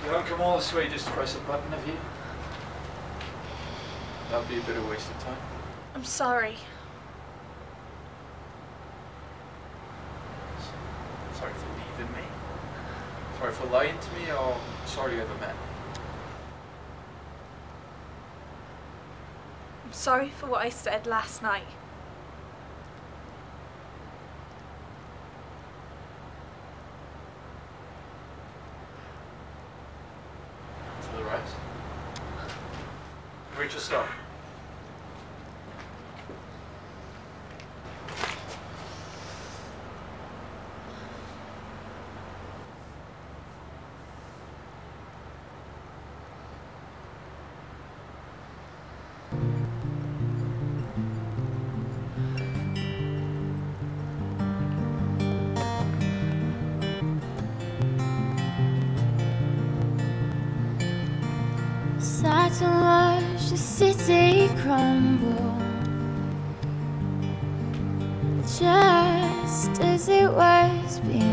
Don't come all this way just to press a button, have you? That'd be a bit of a waste of time. I'm sorry. Sorry for leaving me. Sorry for lying to me, or sorry I ever met. I'm sorry for what I said last night. To the right. Reach a stop. Sad to watch the city crumble, just as it was being